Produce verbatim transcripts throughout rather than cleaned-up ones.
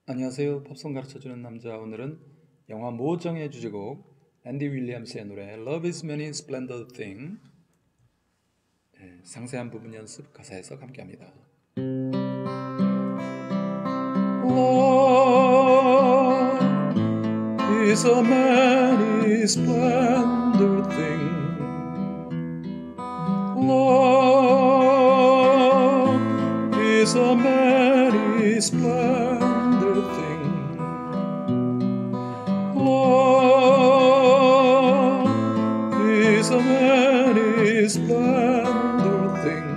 안녕하세요. 팝송 가르쳐주는 남자. 오늘은 영화 모정의 주제곡 앤디 윌리엄스의 노래 Love is many splendid thing, 네, 상세한 부분 연습 가사에서 함께합니다. Love is a many splendid thing. Love is a many splendid thing. Love is a many splendid thing.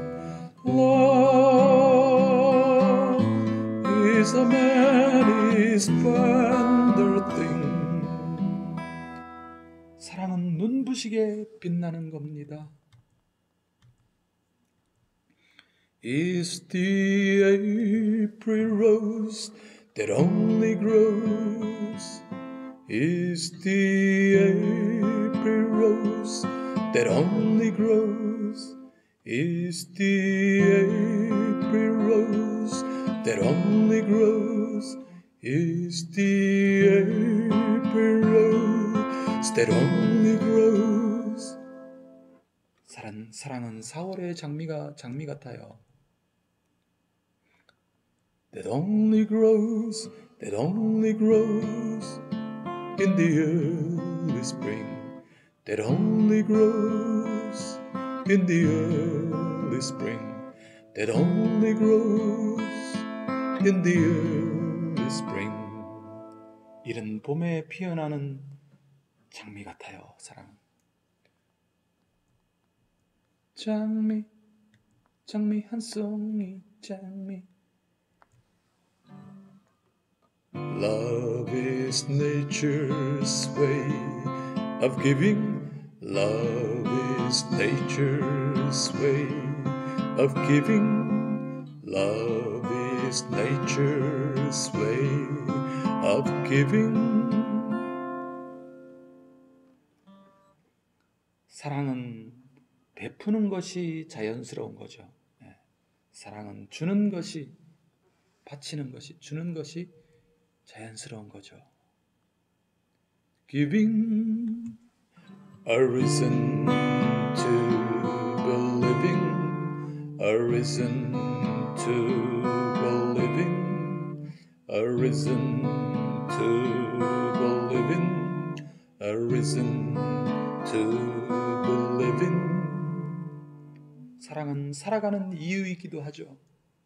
Love is a many splendid thing. 사랑은 눈부시게 빛나는 겁니다. Is the April rose that only grows? Is the April rose that only grows? Is the April rose that only grows? Is the April rose that only grows? 사랑, 사랑은 사월의 장미가 장미 같아요. That only grows, that only grows in the early spring. That only grows in the early spring. That only grows in the early spring. 이른 봄에 피어나는 장미 같아요, 사랑. 장미, 장미 한 송이, 장미. Love is nature's way of giving. Love is nature's way of giving. Love is nature's way of giving. 사랑은 베푸는 것이 자연스러운 거죠. 네. 사랑은 주는 것이, 바치는 것이, 주는 것이 자연스러운 거죠. Giving a reason to believing, a reason to believing, a reason to believing, a reason to believing. 사랑은 살아가는 이유이기도 하죠.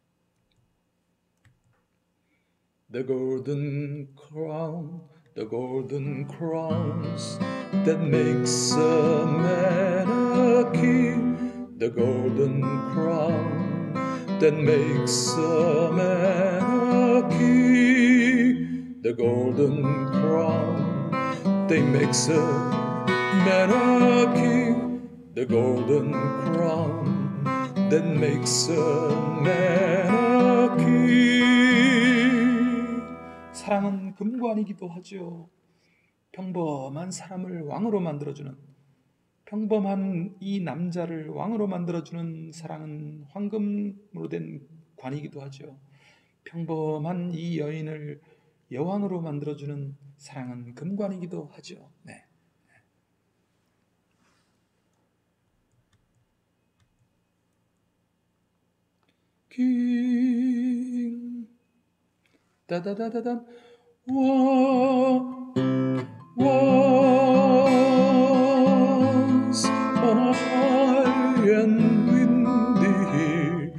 The golden crown, the golden crowns that makes a man a king. The golden crown that makes a man a king. The golden crown that makes a man a king. The golden crown that makes a man a king. 사랑은 금관이기도 하죠. 평범한 사람을 왕으로 만들어주는, 평범한 이 남자를 왕으로 만들어주는 사랑은 황금으로 된 관이기도 하죠. 평범한 이 여인을 여왕으로 만들어주는 사랑은 금관이기도 하죠. 네. king 다다다다단 once on a high and windy hill,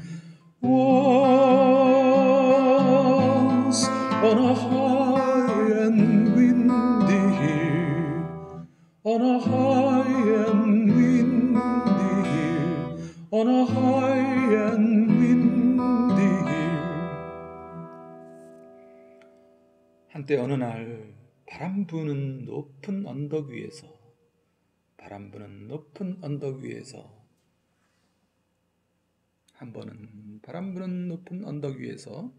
once on a high and windy hill, on a high and windy hill, on a high and windy hill. 한때 어느 날 바람 부는 높은 언덕 위에서, 바람 부는 높은 언덕 위에서, 한 번은 바람 부는 높은 언덕 위에서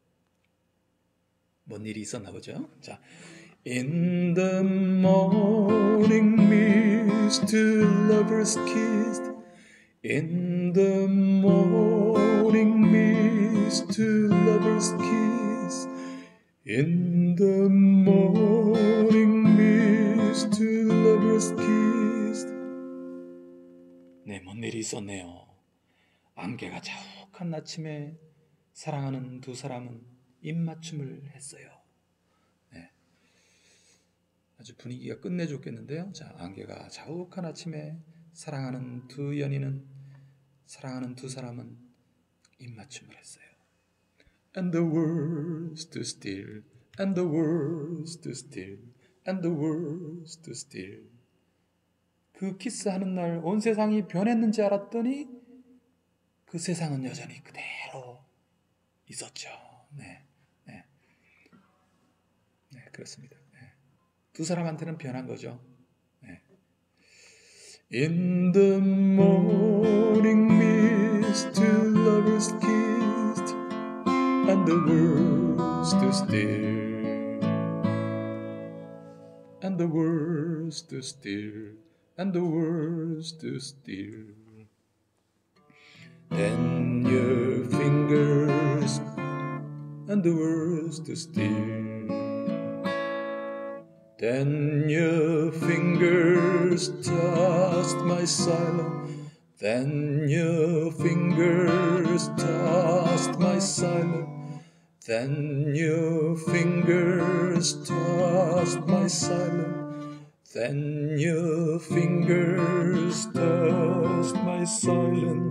뭔 일이 있었나 보죠. 자, In the morning mist, two lovers kissed. In the morning mist, two lovers kissed. In the morning mist, two lovers kissed. 네, 뭔 일이 있었네요. 안개가 자욱한 아침에 사랑하는 두 사람은 입맞춤을 했어요. 네, 아주 분위기가 끝내줬겠는데요. 자, 안개가 자욱한 아침에 사랑하는 두 연인은, 사랑하는 두 사람은 입맞춤을 했어요. And the world stood still, and the world stood still, and the world stood still. 그 키스하는 날 온 세상이 변했는지 알았더니 그 세상은 여전히 그대로 있었죠. 네, 네, 네, 그렇습니다. 네. 두 사람한테는 변한 거죠. 네. In the morning mist, two lovers kissed, and the world stood still, and the world stood still, and the world stood still. Then your fingers and the world stood still. Then your fingers touched my silence. Then your fingers touched my silence. Then your fingers touched my silence. Then your fingers touched my silence.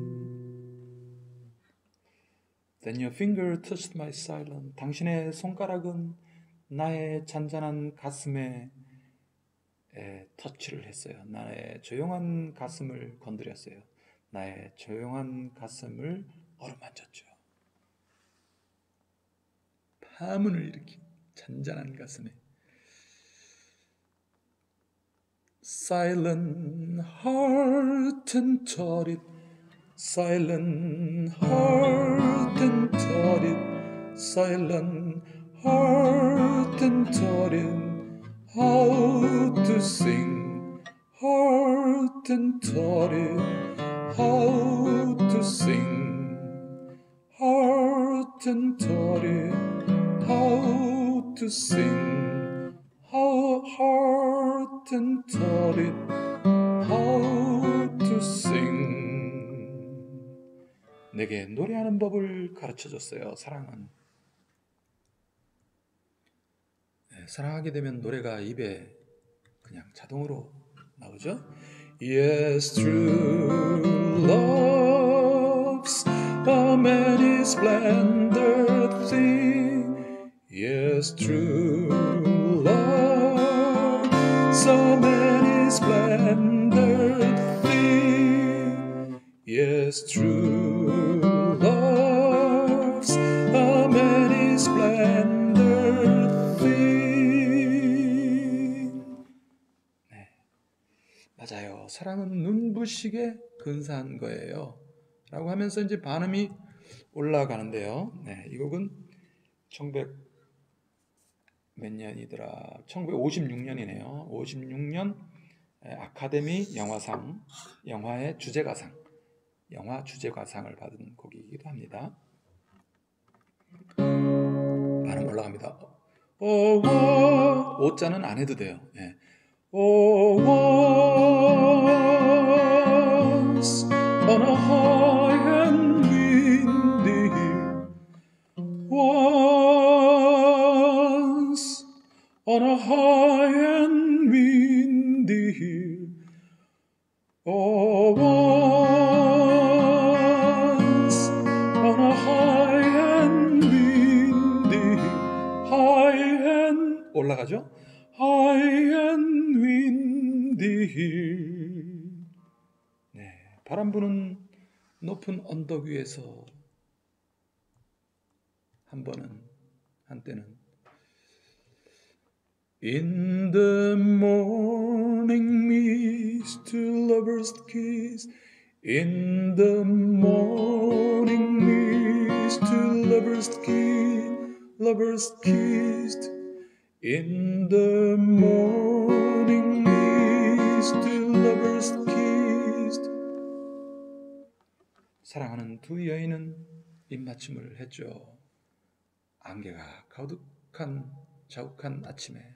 Then your finger touched my silence. 당신의 손가락은 나의 잔잔한 가슴에 에, 터치를 했어요. 나의 조용한 가슴을 건드렸어요. 나의 조용한 가슴을 어루만졌죠. 파문을 일으킨 잔잔한 가슴에. Silent heart and taught it. Silent heart and taught it. Silent heart and taught it how to sing. Heart and taught it how to sing. Heart and taught it how to sing. How heart and taught it how to sing. 내게 노래하는 법을 가르쳐줬어요. 사랑은. 네, 사랑하게 되면 노래가 입에 그냥 자동으로 나오죠. Yes, true love's a many splendid thing. Yes, true love's a many splendid thing. Yes, true love's a many splendid thing. 네, 맞아요. 사랑은 눈부시게 근사한 거예요. 라고 하면서 이제 반음이 올라가는데요. 네, 이 곡은 천백 몇 년이더라? 천구백오십육 년이네요. 오십육 년 아카데미 영화상, 영화의 주제가상, 영화 주제가상을 받은 곡이기도 합니다. 반음 올라갑니다. 오, 오, 오자는 안 해도 돼요. 네. 오, once on a high and windy hill. Once on a high and windy hill. Oh, once on a high and windy hill. High and 올라가죠? High and windy hill. 네, 바람 부는 높은 언덕 위에서 한 번은 한때는 In the morning mist, two lovers kiss. In the morning mist, two lovers kiss. Lovers kissed. In the morning mist, two lovers kissed. 사랑하는 두 여인은 입맞춤을 했죠. 안개가 가득 자욱한 자욱한 아침에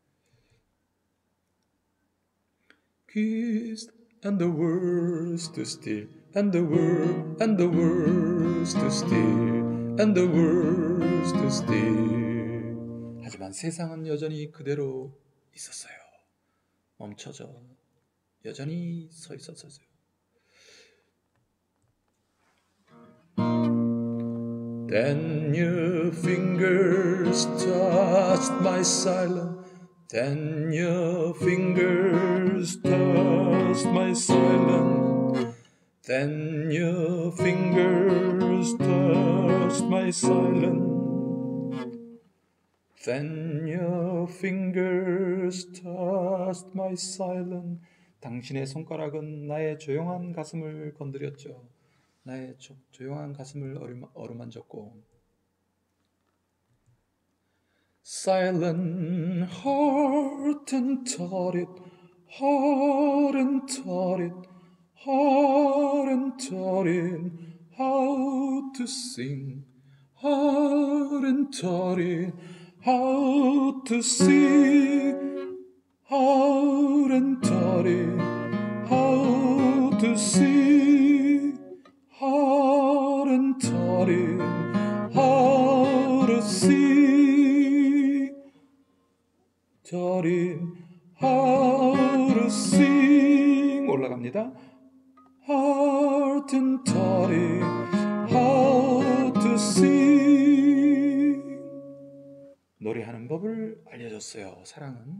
Kissed and the words to steal and the word and the words to steal and the words to steal. 하지만 세상은 여전히 그대로 있었어요. 멈춰져 여전히 서 있었어요. Then your fingers touched my silence. Then your fingers touched my silence. Then your fingers touched my silence. Then your fingers touched my silence. 당신의 손가락은 나의 조용한 가슴을 건드렸죠. 나의 조, 조용한 가슴을 어루마, 어루만졌고 Silent heart and taught it, heart and taught it, heart and taught it how to sing, heart and taught it how to sing, heart and taught it how to sing, heart and taught it how to sing, taught it how to sing. 올라갑니다. Heart and taught it how to sing. 노래하는 법을 알려줬어요. 사랑은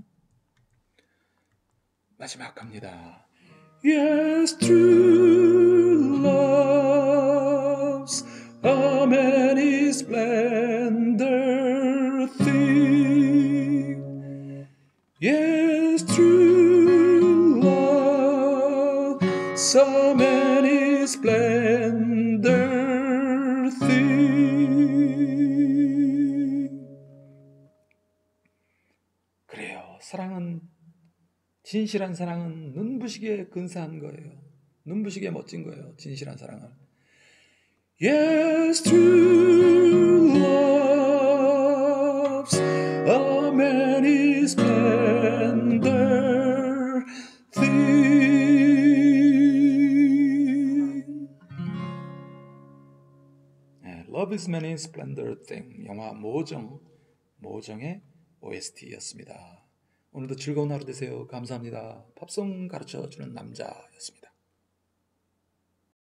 마지막 갑니다. Yes, true love's a many splendor thing. Yes, true love's a many splendor thing. 그래요. 사랑은 진실한 사랑은 눈부시게 근사한 거예요. 눈부시게 멋진 거예요. 진실한 사랑은. Yes, true love's a many splendor thing. 네, Love is many splendor thing. 영화 모정, 모정의 오에스티였습니다. 오늘도 즐거운 하루 되세요. 감사합니다. 팝송 가르쳐주는 남자였습니다.